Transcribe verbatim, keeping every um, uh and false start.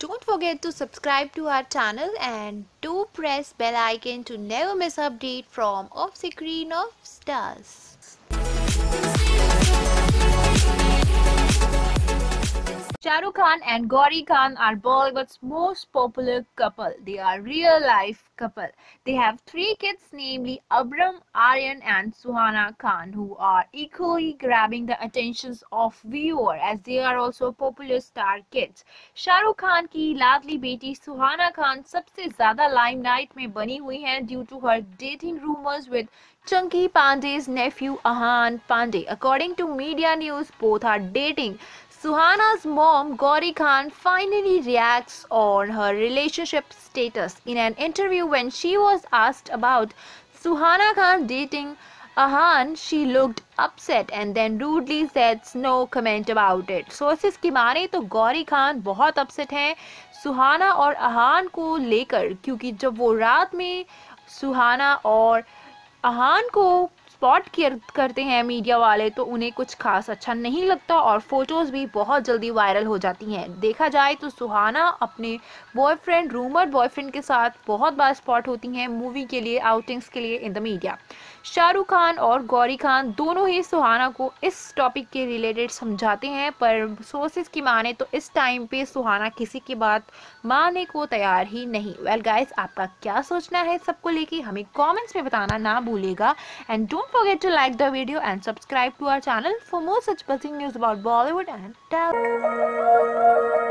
Don't forget to subscribe to our channel and do press bell icon to never miss update from Off Screen of Stars. Sharukh Khan and Gauri Khan are Bollywood's most popular couple. They are real-life couple. They have three kids, namely Abram, Aryan and Suhana Khan, who are equally grabbing the attentions of viewer as they are also popular star kids. Sharukh Khan की लाडली बेटी सुहाना खान सबसे ज़्यादा limelight में बनी हुई हैं due to her dating rumors with Chunky Pandey's nephew Ahaan Pandey. According to media news, both are dating. Suhana's mom, Gauri Khan, finally reacts on her relationship status. In an interview when she was asked about Suhana Khan dating Ahaan, she looked upset and then rudely said no comment about it. Sources की माने तो गौरी खान बहुत upset हैं सुहाना और अहान को लेकर, क्योंकि जब वो रात में सुहाना और अहान को स्पॉट करते हैं मीडिया वाले तो उन्हें कुछ खास अच्छा नहीं लगता और फोटोज भी बहुत जल्दी वायरल हो जाती हैं। देखा जाए तो सुहाना अपने बॉयफ्रेंड रूमर्ड बॉयफ्रेंड के साथ बहुत बार स्पॉट होती हैं मूवी के लिए, आउटिंग्स के लिए in the media. Shahrukh Khan और गौरी खान दोनों ही सुहाना को इस टॉपिक के रिलेटेड समझाते हैं, पर सोर्सेज की माने तो इस टाइम पे सुहाना किसी की बात मानने को तैयार ही नहीं। वेल गाइस, आपका क्या सोचना है सबको लेके हमें कमेंट्स में बताना ना भूलिएगा and don't forget to like the video and subscribe to our channel for more such buzzing news about Bollywood and Tollywood.